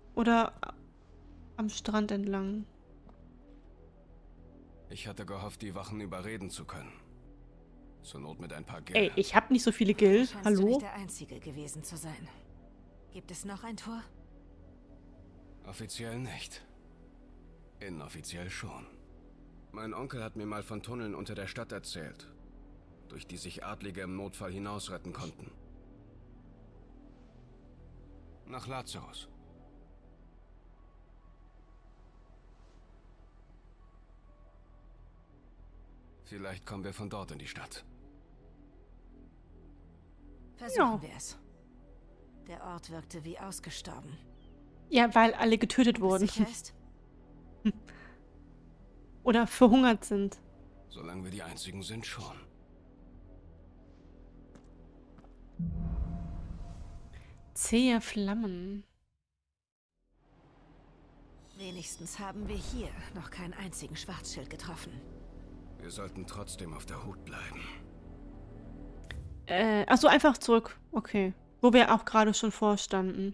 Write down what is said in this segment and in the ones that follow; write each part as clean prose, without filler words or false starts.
Oder am Strand entlang? Ich hatte gehofft, die Wachen überreden zu können. Zur Not mit ein paar Gil. Ey, ich hab nicht so viele Gil. Scheinst du Hallo? nicht der Einzige gewesen zu sein. Gibt es noch ein Tor? Offiziell nicht. Inoffiziell schon. Mein Onkel hat mir mal von Tunneln unter der Stadt erzählt, durch die sich Adlige im Notfall hinausretten konnten. Nach Lazarus. Vielleicht kommen wir von dort in die Stadt. Versuchen wir es. Der Ort wirkte wie ausgestorben. Ja, weil alle getötet wurden. Sicher ist? Oder verhungert sind. Solange wir die Einzigen sind, schon. Zähe Flammen. Wenigstens haben wir hier noch keinen einzigen Schwarzschild getroffen. Wir sollten trotzdem auf der Hut bleiben. Achso, einfach zurück. Okay. Wo wir auch gerade schon vorstanden.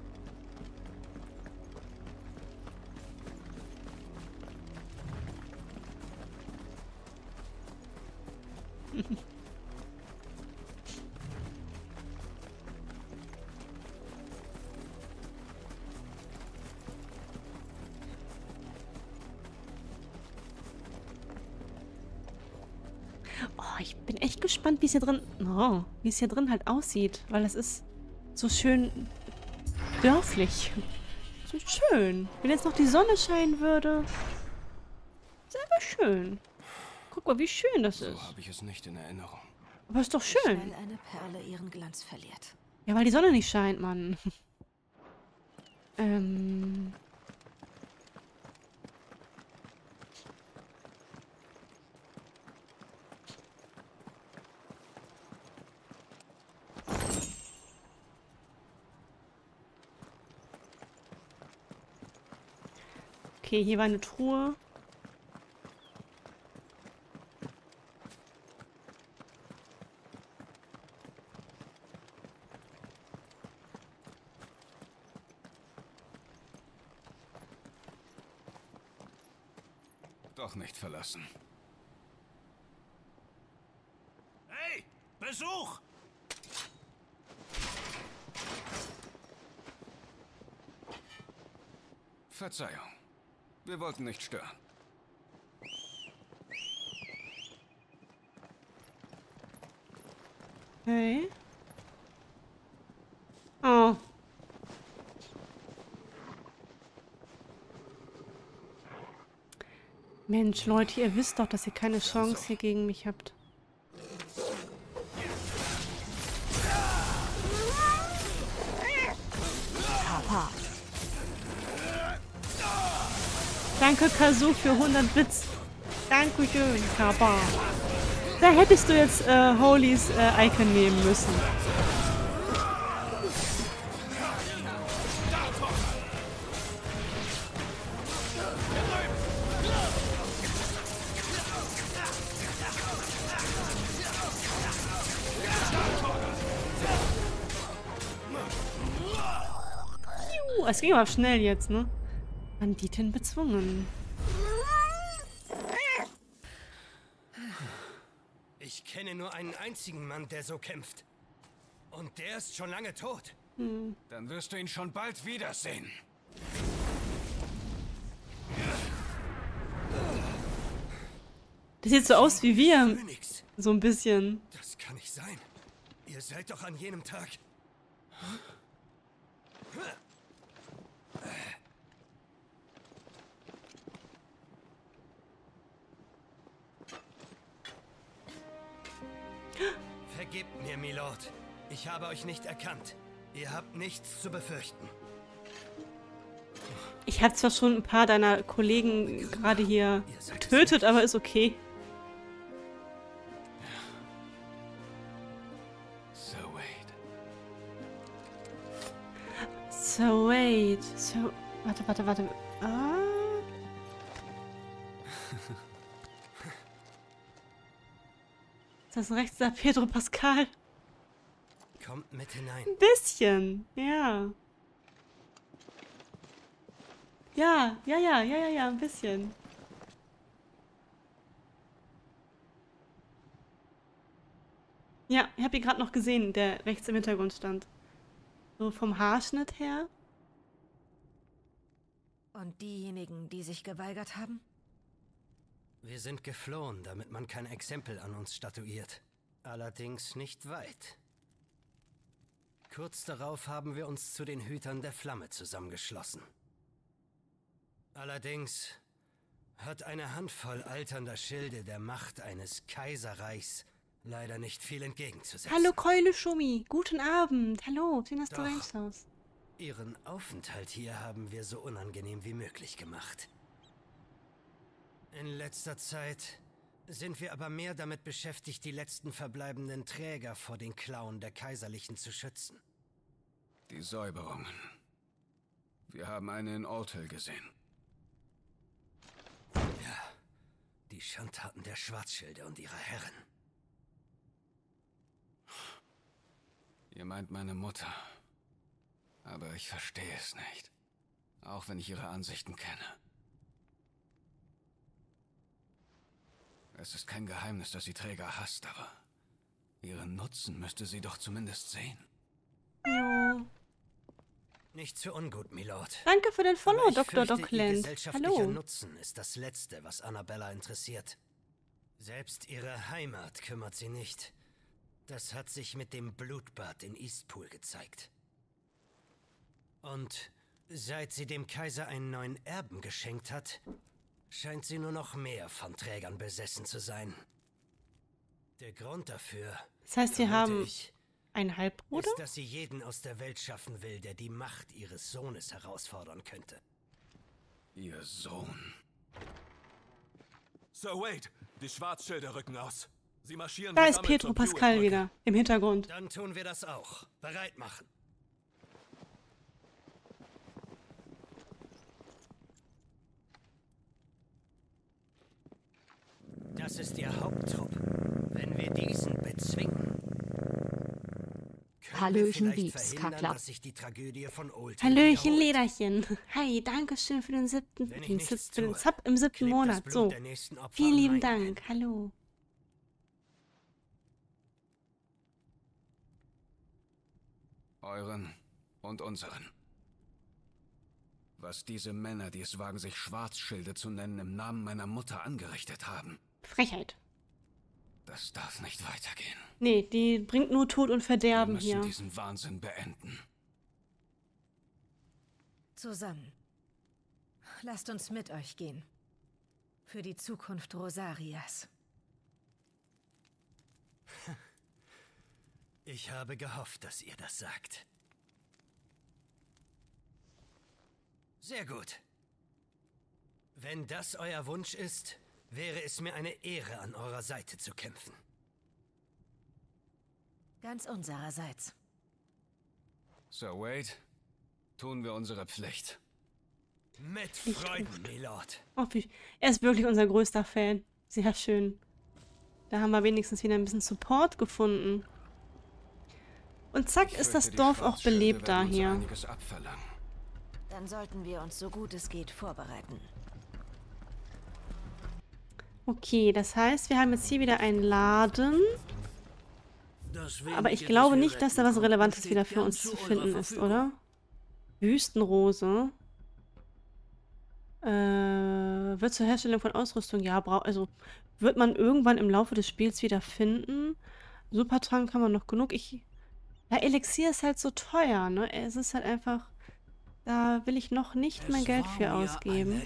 Oh, ich bin echt gespannt, wie es hier drin... Oh, wie es hier drin halt aussieht. Weil es ist so schön dörflich. So schön. Wenn jetzt noch die Sonne scheinen würde. Ist einfach schön. Guck mal, wie schön das So ist. habe ich es nicht in Erinnerung. Aber ist doch Wie schön. schnell eine Perle ihren Glanz verliert. Ja, weil die Sonne nicht scheint, Mann. Okay, hier war eine Truhe. Doch nicht verlassen. Hey, Besuch! Verzeihung. Wir wollten nicht stören. Okay. Oh. Mensch, Leute, ihr wisst doch, dass ihr keine Chance hier gegen mich habt. Papa. Danke, Kazu, für 100 Bits. Dankeschön, Kappa. Da hättest du jetzt Holys Icon nehmen müssen. Es ging aber schnell jetzt, ne? Banditin bezwungen. Ich kenne nur einen einzigen Mann, der so kämpft. Und der ist schon lange tot. Dann wirst du ihn schon bald wiedersehen. Das sieht so aus wie wir. Phönix, So ein bisschen. das kann nicht sein. Ihr seid doch an jenem Tag. Vergebt mir, Milord. Ich habe euch nicht erkannt. Ihr habt nichts zu befürchten. Ich habe zwar schon ein paar deiner Kollegen gerade hier getötet, aber ist okay. So, Wade. So, wait. So, warte. Ah. Ist das rechts der Pedro Pascal? Kommt mit hinein. Ein bisschen, ja. Ja, ein bisschen. Ja, ich habe ihn gerade noch gesehen, der rechts im Hintergrund stand. So vom Haarschnitt her. Und diejenigen, die sich geweigert haben? Wir sind geflohen, damit man kein Exempel an uns statuiert. Allerdings nicht weit. Kurz darauf haben wir uns zu den Hütern der Flamme zusammengeschlossen. Allerdings hat eine Handvoll alternder Schilde der Macht eines Kaiserreichs leider nicht viel entgegenzusetzen. Hallo Keule Schumi, guten Abend. Hallo, schön, dass du Doch. reinschaust. Ihren Aufenthalt hier haben wir so unangenehm wie möglich gemacht. In letzter Zeit sind wir aber mehr damit beschäftigt, die letzten verbleibenden Träger vor den Klauen der Kaiserlichen zu schützen. Die Säuberungen. Wir haben eine in Ortel gesehen. Ja, die Schandtaten der Schwarzschilde und ihrer Herren. Ihr meint meine Mutter. Aber ich verstehe es nicht. Auch wenn ich ihre Ansichten kenne. Es ist kein Geheimnis, dass sie Träger hasst, aber ihren Nutzen müsste sie doch zumindest sehen. Jo. Nicht zu ungut, Milord. Danke für den Follow, Aber ich Dr. fürchte, ihr Dockland. gesellschaftlicher Hallo. Nutzen ist das Letzte, was Annabella interessiert. Selbst ihre Heimat kümmert sie nicht. Das hat sich mit dem Blutbad in Eastpool gezeigt. Und seit sie dem Kaiser einen neuen Erben geschenkt hat, scheint sie nur noch mehr von Trägern besessen zu sein. Der Grund dafür, Das heißt, sie vermute haben ich, einen Halbbruder? ist, dass sie jeden aus der Welt schaffen will, der die Macht ihres Sohnes herausfordern könnte. Ihr Sohn. Sir Wade, die Schwarzschilde rücken aus. Sie marschieren Da ist gesammelt Pietro zur Pascal Buick-Brücke. wieder, im Hintergrund. Dann tun wir das auch. Bereit machen. Das ist ihr Haupttrupp. Wenn wir diesen bezwingen, können wir Hallöchen, vielleicht Wiebs, verhindern, Kakla. dass sich die Tragödie von Old Hallöchen, wiederholt. Lederchen. Hi, danke schön für den Wenn ich nichts für den tue, Sub im 7. klebt das Monat. Blut So, der nächsten Opfer vielen an lieben meinen Dank. Händen. Hallo. Euren und unseren. Was diese Männer, die es wagen, sich Schwarzschilde zu nennen, im Namen meiner Mutter angerichtet haben, Frechheit. das darf nicht weitergehen. Nee, die bringt nur Tod und Wir Verderben müssen hier. diesen Wahnsinn beenden. Zusammen. Lasst uns mit euch gehen. Für die Zukunft Rosarias. Ich habe gehofft, dass ihr das sagt. Sehr gut. Wenn das euer Wunsch ist, wäre es mir eine Ehre, an eurer Seite zu kämpfen. Ganz unsererseits. Sir Wade, tun wir unsere Pflicht. Mit Freuden, Milord. Oh, er ist wirklich unser größter Fan. Sehr schön. Da haben wir wenigstens wieder ein bisschen Support gefunden. Und zack, Ich ist das fürchte, die Dorf auch Schwarzschilde belebt da werden uns hier. einiges abverlangen. Dann sollten wir uns so gut es geht vorbereiten. Okay, das heißt, wir haben jetzt hier wieder einen Laden. Aber ich glaube nicht, dass da was Relevantes wieder für uns zu finden ist, oder? Wüstenrose. Wird zur Herstellung von Ausrüstung, ja, also wird man irgendwann im Laufe des Spiels wieder finden. Supertrank haben wir noch genug. Ja, Elixier ist halt so teuer, ne? Es ist halt einfach, da will ich noch nicht mein Geld für ausgeben.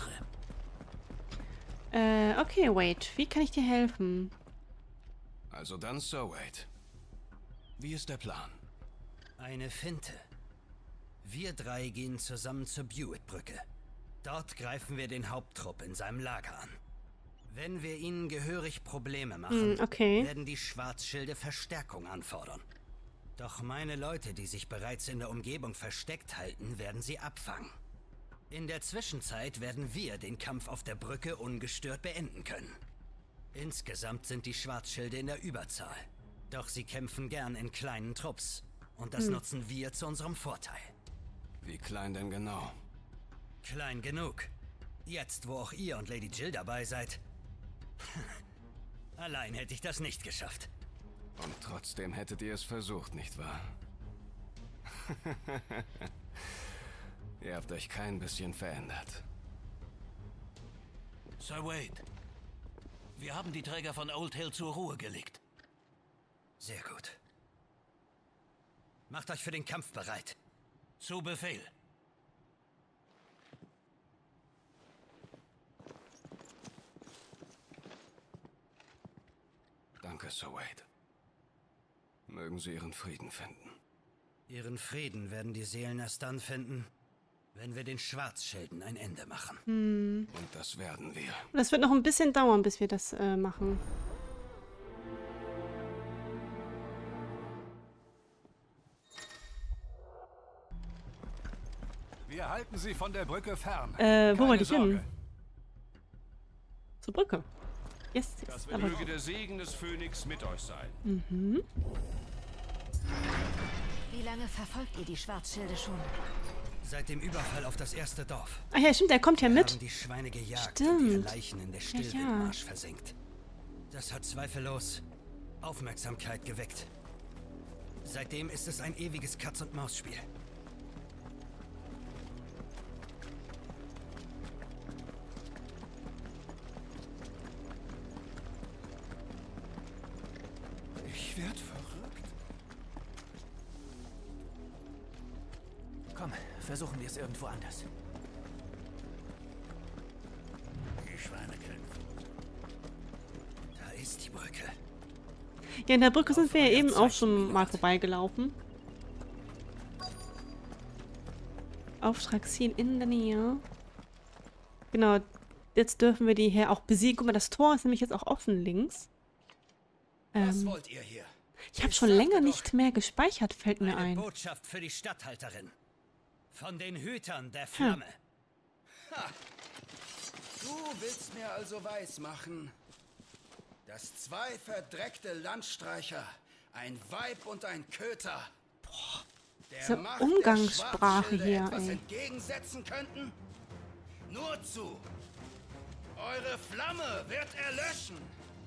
Okay, wait, wie kann ich dir helfen? Also dann, Sir Wade. Wie ist der Plan? Eine Finte. Wir drei gehen zusammen zur Buick-Brücke. Dort greifen wir den Haupttrupp in seinem Lager an. Wenn wir ihnen gehörig Probleme machen, okay. werden die Schwarzschilde Verstärkung anfordern. Doch meine Leute, die sich bereits in der Umgebung versteckt halten, werden sie abfangen. In der Zwischenzeit werden wir den Kampf auf der Brücke ungestört beenden können. Insgesamt sind die Schwarzschilde in der Überzahl. Doch sie kämpfen gern in kleinen Trupps. Und das nutzen wir zu unserem Vorteil. Wie klein denn genau? Klein genug. Jetzt, wo auch ihr und Lady Jill dabei seid. Allein hätte ich das nicht geschafft. Und trotzdem hättet ihr es versucht, nicht wahr? Ihr habt euch kein bisschen verändert. Sir Wade, wir haben die Träger von Old Hill zur Ruhe gelegt. Sehr gut. Macht euch für den Kampf bereit. Zu Befehl. Danke, Sir Wade. Mögen Sie Ihren Frieden finden. Ihren Frieden werden die Seelen erst dann finden, wenn wir den Schwarzschilden ein Ende machen. Und das werden wir. Das wird noch ein bisschen dauern, bis wir das machen. Wir halten Sie von der Brücke fern. Wo wollte ich Keine hin? Sorge. Zur Brücke. Yes, Das yes. Aber möge der Segen des Phönix mit euch sein. Wie lange verfolgt ihr die Schwarzschilde schon? Seit dem Überfall auf das erste Dorf. ach ja, stimmt, der kommt ja Wir mit. haben die Schweine gejagt und ihre Stimmt. Leichen in der Ja, Stillwildmarsch versenkt. Das hat zweifellos Aufmerksamkeit geweckt. Seitdem ist es ein ewiges Katz-und-Maus-Spiel. Ich werd verrückt. Komm, versuchen wir es irgendwo anders. Die Schweine kämpfen. Da ist die Brücke. Ja, in der Brücke sind wir ja eben auch schon mal vorbeigelaufen. Auftragsziel in der Nähe. Genau, jetzt dürfen wir die hier auch besiegen. Guck mal, das Tor ist nämlich jetzt auch offen links. Was wollt ihr hier? Ich habe schon länger nicht mehr gespeichert, fällt mir Eine ein. Botschaft für die Statthalterin. Von den Hütern der Flamme. Du willst mir also weismachen, dass zwei verdreckte Landstreicher, ein Weib und ein Köter, der Diese Macht der Umgangssprache Schwarzschilde hier, etwas ey. entgegensetzen könnten? Nur zu! Eure Flamme wird erlöschen!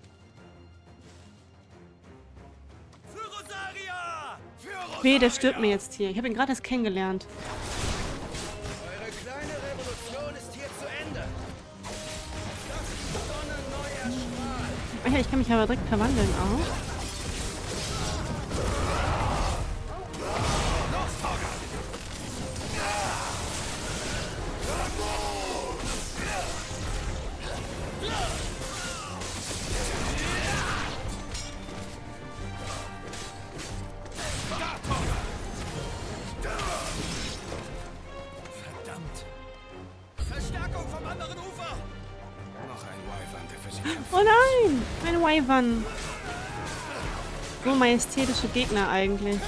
Für Rosaria! Für Rosaria! Weh, der stirbt mir jetzt hier. Ich habe ihn gerade erst kennengelernt. Eure kleine Revolution ist hier zu Ende. Lasst die Sonne neu erstrahlen. Ach ja, ich kann mich aber direkt verwandeln auch. Verdammt! Verstärkung vom anderen Ufer! Noch ein Wyvern, der für Sie kämpft. Oh nein! Ein Wyvern. So majestätische Gegner eigentlich.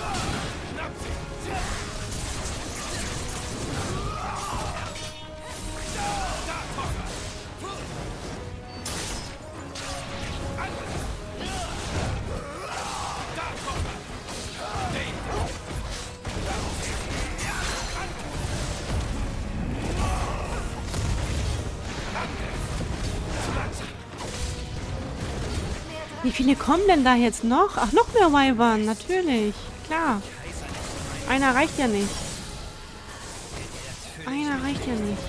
Wie viele kommen denn da jetzt noch? Ach, noch mehr Wyvern, natürlich. Klar. Einer reicht ja nicht. Einer reicht ja nicht.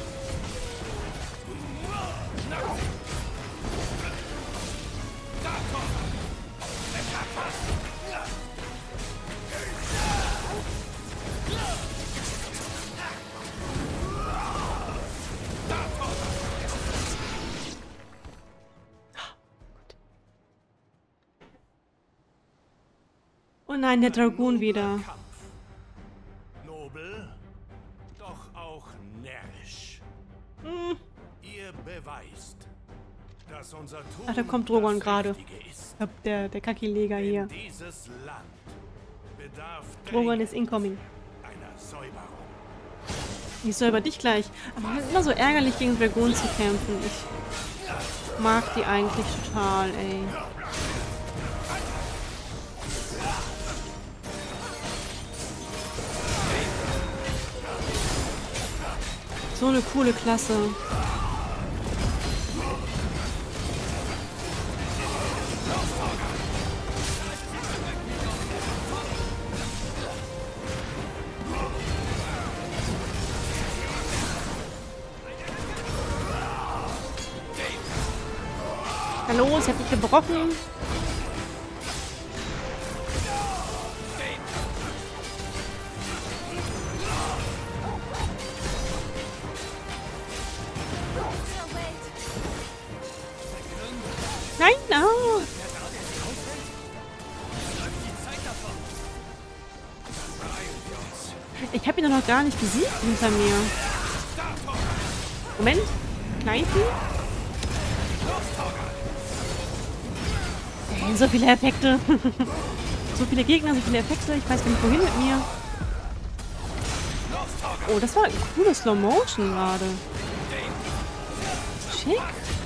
Oh nein, der Dragoon wieder. Kampf. Nobel, doch auch närrisch. Ihr beweist, dass unser Tun Ach, da kommt Drogon das gerade. Richtige ist. Der Kaki-Leger hier. Dieses Land bedarf Drogon dringend ist incoming. einer Säuberung. Ich säuber dich gleich. Aber es ist immer so ärgerlich, gegen Dragoon zu kämpfen. Ich mag die eigentlich total, ey. So eine coole Klasse. Hallo, ich hab dich gebrochen. Nein, no. Ich habe ihn doch noch gar nicht besiegt hinter mir. Moment. Kneifen. So viele Effekte. So viele Gegner, so viele Effekte. Ich weiß gar nicht, wohin mit mir. Oh, das war ein cooles Slow Motion gerade. Schick.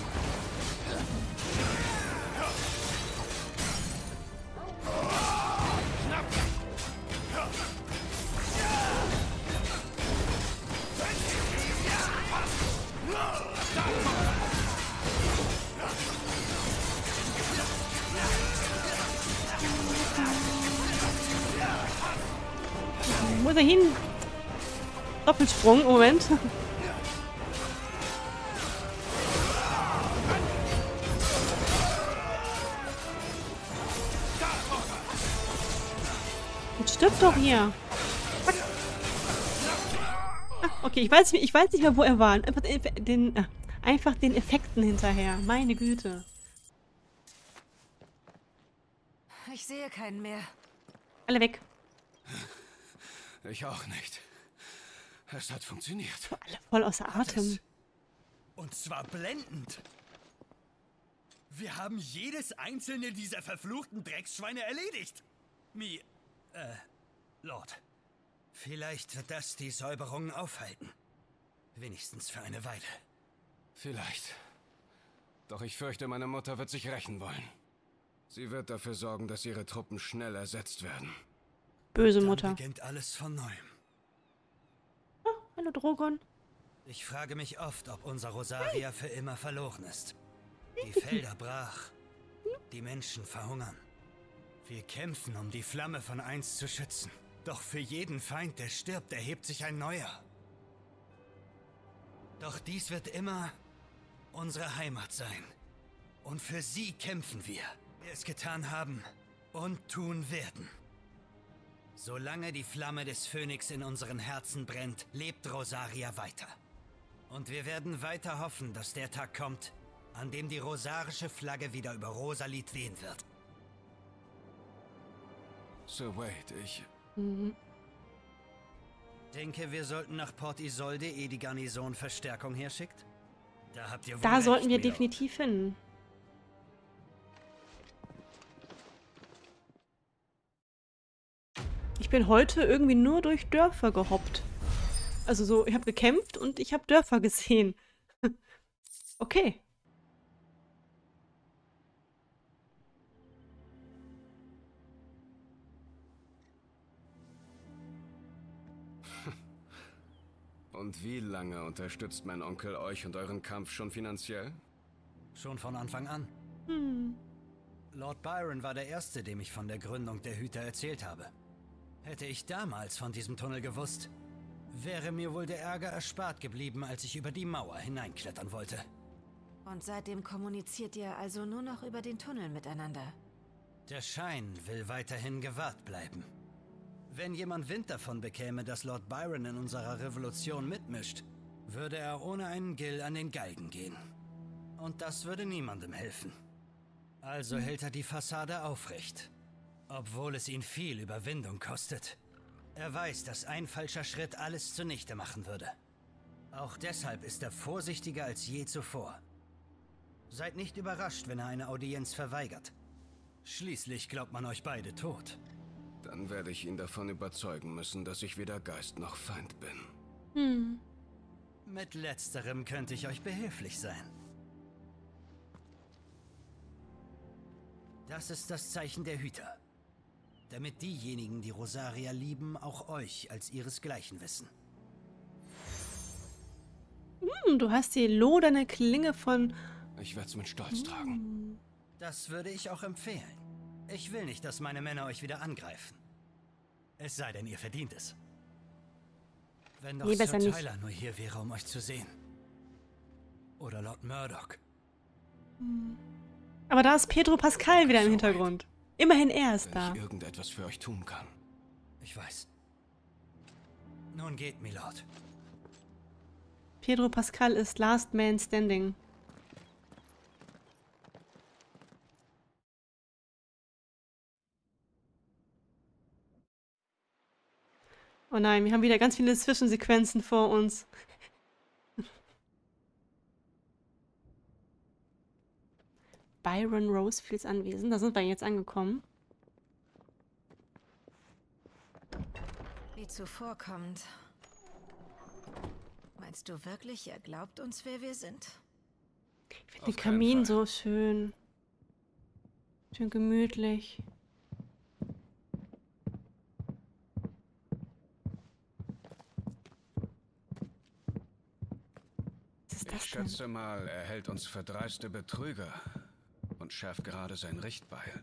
Wo ist er hin? Doppelsprung, Moment. Jetzt stirbt doch hier. Ah, okay, ich weiß nicht mehr, wo er war. Einfach den Effekten hinterher. Meine Güte. Ich sehe keinen mehr. Alle weg. Ich auch nicht. Es hat funktioniert. Alle voll außer Atem. Und zwar blendend. Wir haben jedes einzelne dieser verfluchten Drecksschweine erledigt. Lord. Vielleicht wird das die Säuberungen aufhalten. Wenigstens für eine Weile. Vielleicht. Doch ich fürchte, meine Mutter wird sich rächen wollen. Sie wird dafür sorgen, dass ihre Truppen schnell ersetzt werden. Böse Dann Mutter. beginnt alles von neuem. Oh, hallo Drogon. Ich frage mich oft, ob unser Rosaria für immer verloren ist. Die Felder brach. Die Menschen verhungern. Wir kämpfen, um die Flamme von einst zu schützen. Doch für jeden Feind, der stirbt, erhebt sich ein neuer. Doch dies wird immer unsere Heimat sein. Und für sie kämpfen wir. Wir es getan haben und tun werden. Solange die Flamme des Phönix in unseren Herzen brennt, lebt Rosaria weiter. Und wir werden weiter hoffen, dass der Tag kommt, an dem die rosarische Flagge wieder über Rosalit wehen wird. Sir Wade, ich... Denke, wir sollten nach Port Isolde, ehe die Garnison Verstärkung herschickt? Da habt ihr wohl Da recht, sollten wir Milord. definitiv hin. Ich bin heute irgendwie nur durch Dörfer gehoppt. Also so, ich habe gekämpft und ich habe Dörfer gesehen. Okay. Und wie lange unterstützt mein Onkel euch und euren Kampf schon finanziell? Schon von Anfang an. Lord Byron war der Erste, dem ich von der Gründung der Hüter erzählt habe. Hätte ich damals von diesem Tunnel gewusst, wäre mir wohl der Ärger erspart geblieben, als ich über die Mauer hineinklettern wollte. Und seitdem kommuniziert ihr also nur noch über den Tunnel miteinander. Der Schein will weiterhin gewahrt bleiben. Wenn jemand Wind davon bekäme, dass Lord Byron in unserer Revolution mitmischt, würde er ohne einen Gill an den Galgen gehen. Und das würde niemandem helfen. Also hält er die Fassade aufrecht. Obwohl es ihn viel Überwindung kostet. Er weiß, dass ein falscher Schritt alles zunichte machen würde. Auch deshalb ist er vorsichtiger als je zuvor. Seid nicht überrascht, wenn er eine Audienz verweigert. Schließlich glaubt man euch beide tot. Dann werde ich ihn davon überzeugen müssen, dass ich weder Geist noch Feind bin. Mit letzterem könnte ich euch behilflich sein. Das ist das Zeichen der Hüter. Damit diejenigen, die Rosaria lieben, auch euch als ihresgleichen wissen. Du hast die loderne Klinge von... Ich werde es mit Stolz tragen. Das würde ich auch empfehlen. Ich will nicht, dass meine Männer euch wieder angreifen. Es sei denn, ihr verdient es. Wenn doch Nee, besser Sir nicht. Tyler nur hier wäre, um euch zu sehen. Oder Lord Murdoch. Aber da ist Pedro Pascal wieder im Hintergrund. Immerhin er ist Wenn da. ich irgendetwas für euch tun kann. Ich weiß. Nun geht, Milord. Pedro Pascal ist Last Man Standing. Oh nein, wir haben wieder ganz viele Zwischensequenzen vor uns. Byron Rosefields Anwesen, da sind wir jetzt angekommen. Wie zuvorkommend. Meinst du wirklich, er glaubt uns, wer wir sind? Ich finde Auf den keinen Kamin Fall. so schön. Schön gemütlich. Was ist Ich das denn? schätze mal, er hält uns für dreiste Betrüger und schärft gerade sein Richtbeil.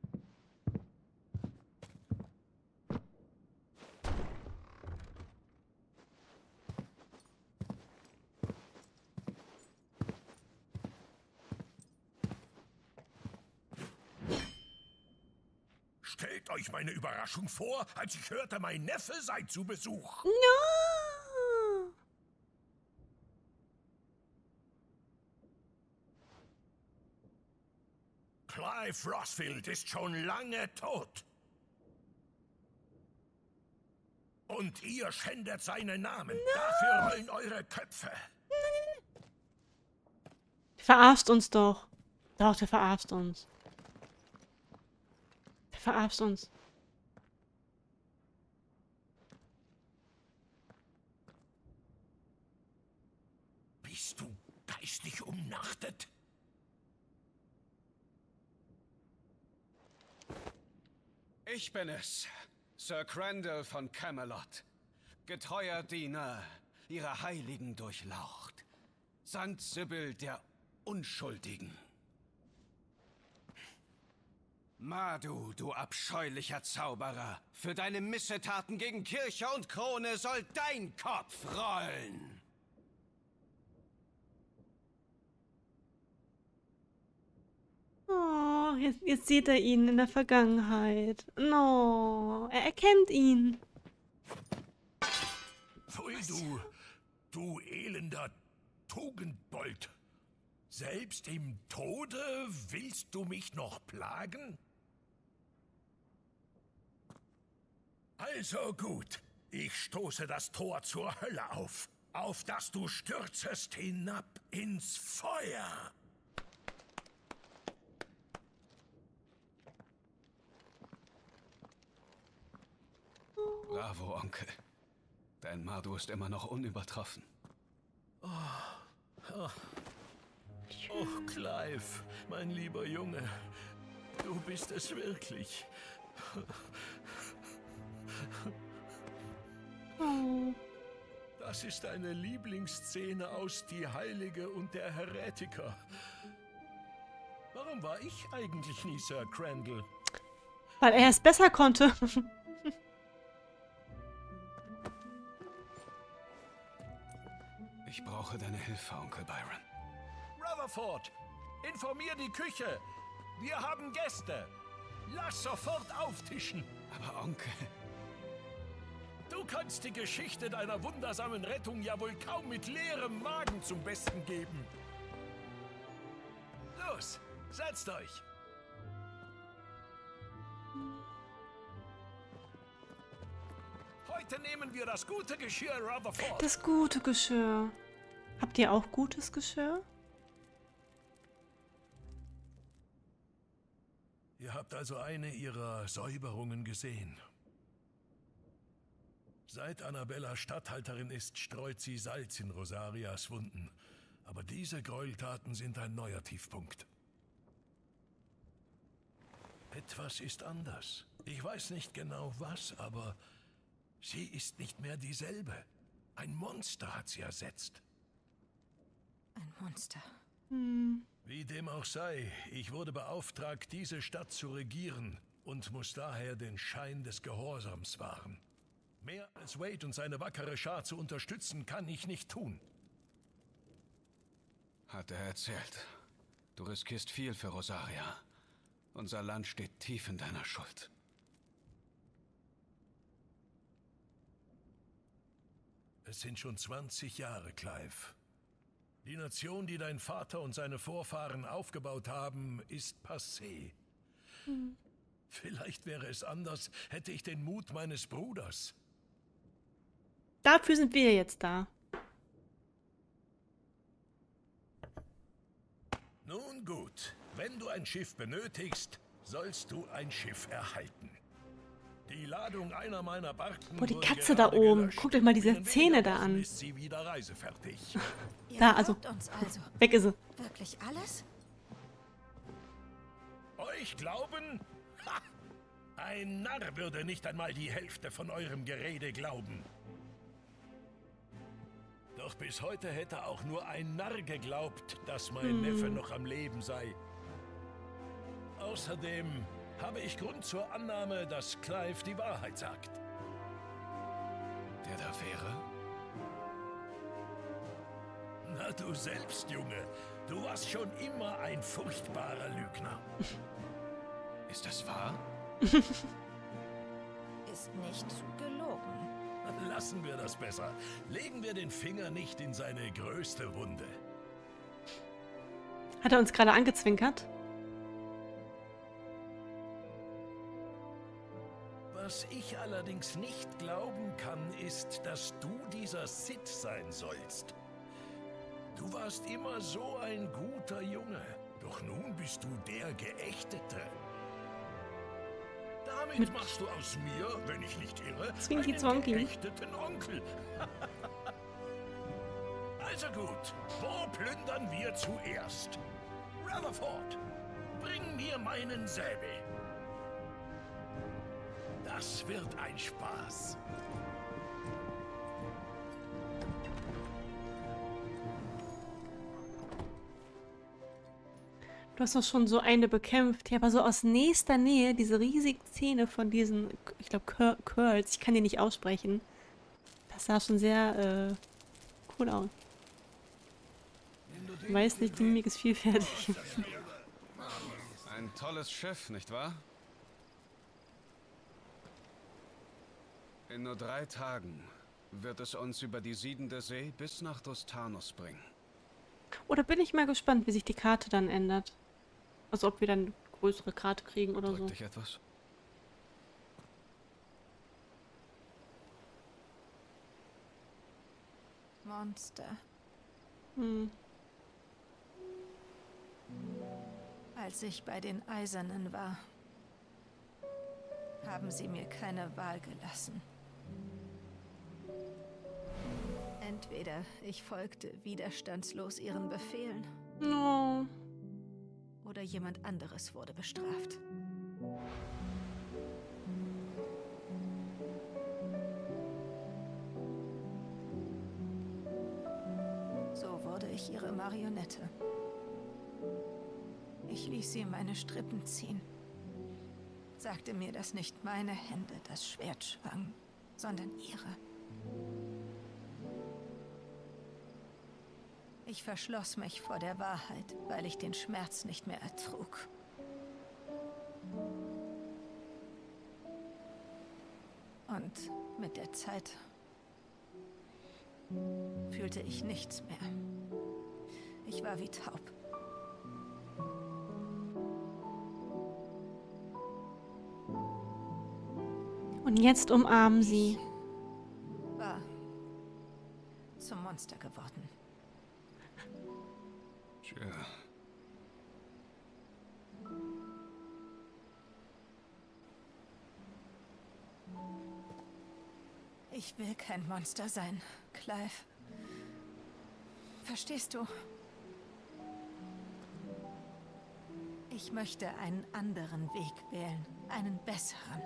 Stellt euch meine Überraschung vor, als ich hörte, mein Neffe sei zu Besuch. No! Clive Rossfield ist schon lange tot. Und ihr schändet seinen Namen. Dafür rollen eure Köpfe. Verarscht uns doch. Doch, der verarscht uns. Der verarscht uns. Bist du geistig umnachtet? Ich bin es, Sir Crandall von Camelot. Getreuer Diener, ihrer Heiligen durchlaucht. Sankt Sibyl der Unschuldigen. Madu, du abscheulicher Zauberer, für deine Missetaten gegen Kirche und Krone soll dein Kopf rollen. Oh, jetzt sieht er ihn in der Vergangenheit. No, er erkennt ihn. Pfui, du elender Tugendbold. Selbst im Tode willst du mich noch plagen? Also gut, ich stoße das Tor zur Hölle auf dass du stürzest hinab ins Feuer. Bravo, Onkel. Dein Madu ist immer noch unübertroffen. Oh, Clive, mein lieber Junge, du bist es wirklich. Oh. Das ist eine Lieblingsszene aus Die Heilige und der Heretiker. Warum war ich eigentlich nie Sir Crandall? Weil er es besser konnte. Ich brauche deine Hilfe, Onkel Byron. Rutherford, informier die Küche. Wir haben Gäste. Lass sofort auftischen. Aber Onkel... Du kannst die Geschichte deiner wundersamen Rettung ja wohl kaum mit leerem Magen zum Besten geben. Los, setzt euch. Heute nehmen wir das gute Geschirr Rutherford. Das gute Geschirr. Habt ihr auch gutes Geschirr? Ihr habt also eine ihrer Säuberungen gesehen. Seit Annabella Statthalterin ist, streut sie Salz in Rosarias Wunden. Aber diese Gräueltaten sind ein neuer Tiefpunkt. Etwas ist anders. Ich weiß nicht genau was, aber sie ist nicht mehr dieselbe. Ein Monster hat sie ersetzt. Ein Monster. Wie dem auch sei, ich wurde beauftragt, diese Stadt zu regieren und muss daher den Schein des Gehorsams wahren. Mehr als Wade und seine wackere Schar zu unterstützen, kann ich nicht tun. Hat er erzählt. Du riskierst viel für Rosaria. Unser Land steht tief in deiner Schuld. Es sind schon 20 Jahre, Clive. Die Nation, die dein Vater und seine Vorfahren aufgebaut haben, ist passé. Vielleicht wäre es anders, hätte ich den Mut meines Bruders. Dafür sind wir jetzt da. Nun gut, wenn du ein Schiff benötigst, sollst du ein Schiff erhalten. Die Ladung einer meiner Barken. Boah, die wurde Katze da gerade oben. gelöscht. Guckt euch mal diese Binnen Zähne weniger da Wochen an. ist sie wieder reisefertig. Ihr Da, also. glaubt uns also. Weg ist sie. Wirklich alles? Euch glauben? Ha! Ein Narr würde nicht einmal die Hälfte von eurem Gerede glauben. Doch bis heute hätte auch nur ein Narr geglaubt, dass mein Neffe noch am Leben sei. Außerdem habe ich Grund zur Annahme, dass Clive die Wahrheit sagt. Der da wäre? Na, du selbst, Junge. Du warst schon immer ein furchtbarer Lügner. Ist das wahr? Ist nicht gelogen. Lassen wir das besser. Legen wir den Finger nicht in seine größte Wunde. Hat er uns gerade angezwinkert? Was ich allerdings nicht glauben kann, ist, dass du dieser Sith sein sollst. Du warst immer so ein guter Junge, doch nun bist du der Geächtete. Damit machst du aus mir, wenn ich nicht irre, Zwinki einen Zwonki. geächteten Onkel. Also gut, wo plündern wir zuerst? Rutherford, bring mir meinen Säbel. Das wird ein Spaß. Du hast doch schon so eine bekämpft. Ja, aber so aus nächster Nähe, diese riesigen Zähne von diesen, ich glaube, Curls. Ich kann die nicht aussprechen. Das sah schon sehr cool aus. Ich weiß nicht, die Mimik ist vielfältig. Ein tolles Schiff, nicht wahr? In nur 3 Tagen wird es uns über die siedende See bis nach Dostanos bringen. Oder bin ich mal gespannt, wie sich die Karte dann ändert. Also ob wir dann eine größere Karte kriegen oder so. Drückt dich etwas? Monster. Als ich bei den Eisernen war, haben sie mir keine Wahl gelassen. Entweder ich folgte widerstandslos ihren Befehlen, No. oder jemand anderes wurde bestraft. So wurde ich ihre Marionette. Ich ließ sie meine Strippen ziehen. Sagte mir, dass nicht meine Hände das Schwert schwangen, sondern ihre. Ich verschloss mich vor der Wahrheit, weil ich den Schmerz nicht mehr ertrug. Und mit der Zeit fühlte ich nichts mehr. Ich war wie taub. Und jetzt umarmen sie. War zum Monster geworden. Tja. Ich will kein Monster sein, Clive. Verstehst du? Ich möchte einen anderen Weg wählen, einen besseren.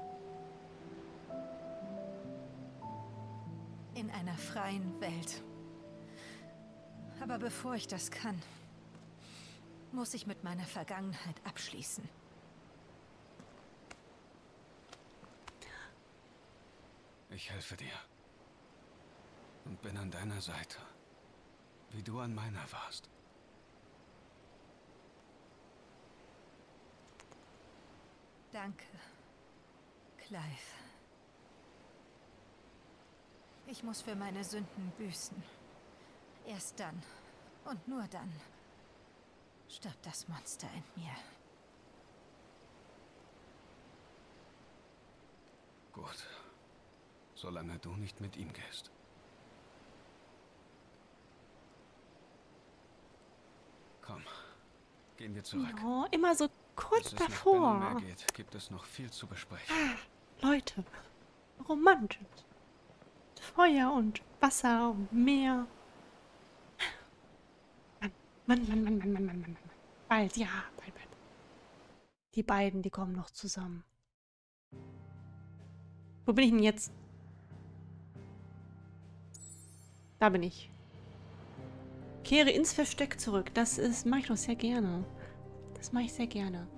In einer freien Welt. Aber bevor ich das kann, muss ich mit meiner Vergangenheit abschließen. Ich helfe dir. Und bin an deiner Seite. Wie du an meiner warst. Danke, Clive. Ich muss für meine Sünden büßen. Erst dann und nur dann stirbt das Monster in mir. Gut. Solange du nicht mit ihm gehst. Komm, gehen wir zurück. Oh, immer so kurz Bis es nach davor. Ben Mer geht, gibt es noch viel zu besprechen. Leute, romantisch. Feuer und Wasser und Meer. Mann. Bald, ja, bald. Die beiden, die kommen noch zusammen. Wo bin ich denn jetzt? Da bin ich. Kehre ins Versteck zurück. Das mache ich doch sehr gerne. Das mache ich sehr gerne.